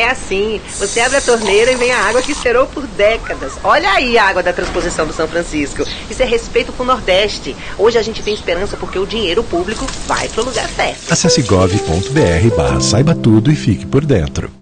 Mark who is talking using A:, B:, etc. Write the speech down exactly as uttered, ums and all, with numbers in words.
A: É assim, você abre a torneira e vem a água que esperou por décadas. Olha aí a água da transposição do São Francisco. Isso é respeito com o Nordeste. Hoje a gente tem esperança porque o dinheiro público vai pro lugar certo.
B: Acesse gov ponto br barra saiba tudo e fique por dentro.